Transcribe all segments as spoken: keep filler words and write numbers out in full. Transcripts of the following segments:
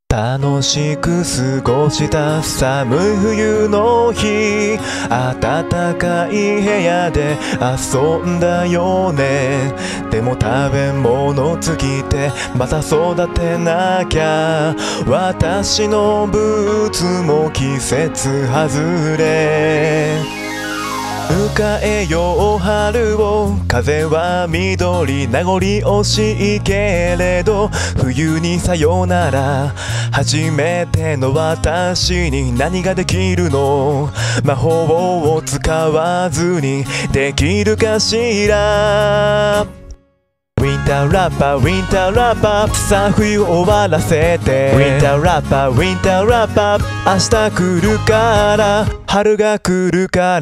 楽しく過ごした寒い冬の日、暖かい部屋で遊んだよね。でも食べ物尽きてまた育てなきゃ、私のブーツも季節外れ。迎えよう春を、風は緑、名残惜しいけれど冬にさよなら。初めての私に何ができるの？魔法を使わずにできるかしら。ウィンターラッパー、ウィンターラッパー、さあ冬を終わらせて。ウィンターラッパー、ウィンターラッパー、明日来るから春が来るから。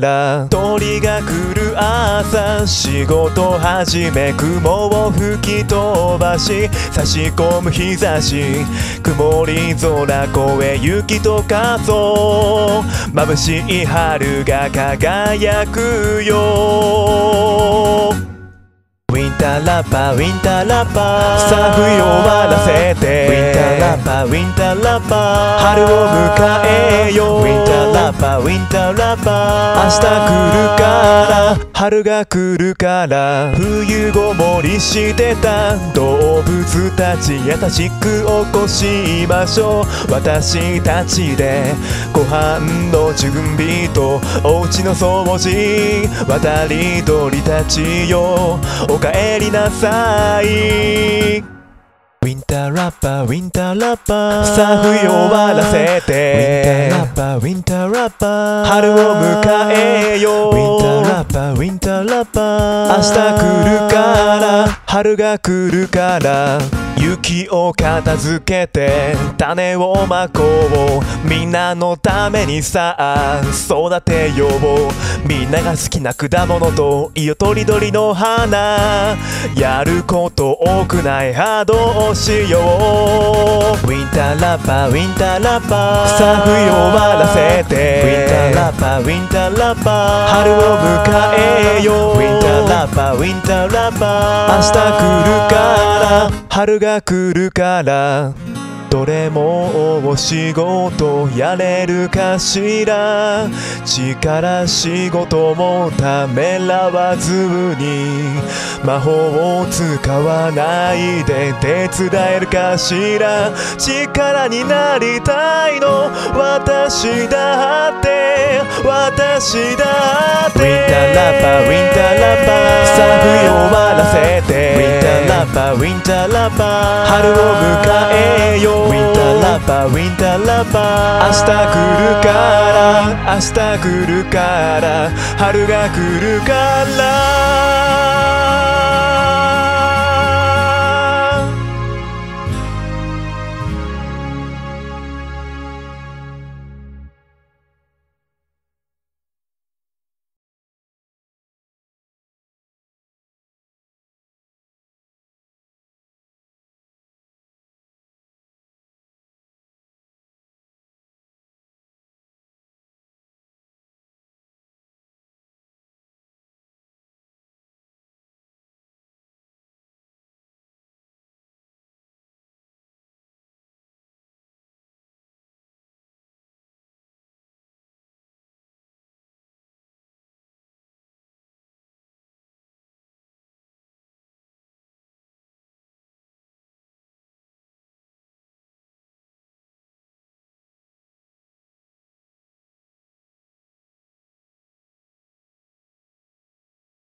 鳥が来る朝、仕事始め、雲を吹き飛ばし差し込む日差し、曇り空越え雪とかそう眩しい春が輝くよ。ウィンターラッパー、ウィンターラッパー、さあ冬を終わらせて。ウィンターラッパー、ウィンターラッパー、春を迎えよう。ウィンターラッパー、ウィンターラッパー、明日来るから春が来るから。冬ごもりしてた動物たち優しく起こしましょう。私たちでご飯の準備とお家の掃除、渡り鳥たちよおかえりなさい。ウィンターラッパー、ウィンターラッパー、さあ冬を終わらせて。ウィンターラッパー、ウィンターラッパー、春を迎えよう。ウィンターラッパー、ウィンターラッパー、明日来るから春が来るから。雪を片付けて種をまこう、みんなのためにさあ育てよう。みんなが好きな果物と色とりどりの花、やること多くないはどうしよう。ウィンターラッパー、ウィンターラッパー、さあ冬を終わらせて。ウィンターラッパー、ウィンターラッパー、春を迎えよう。ウィンターラッパー、ウィンターラッパー、明日来るから春が来るから。どれもお仕事やれるかしら。力仕事もためらわずに魔法を使わないで手伝えるかしら。力になりたいの私だって、私だって。ウィンターラッパー、ウィンターラッパー、さあ冬を終わらせて。ウィンターラッパー、ウィンターラッパー、春を迎えよう。ウィンターラッパー、ウィンターラッパー、明日来るから明日来るから春が来るから。